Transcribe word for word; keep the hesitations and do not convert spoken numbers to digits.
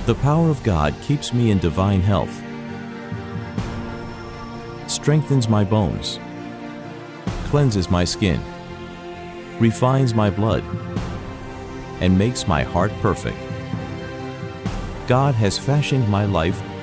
The power of God keeps me in divine health, strengthens my bones, cleanses my skin, refines my blood, and makes my heart perfect. God has fashioned my life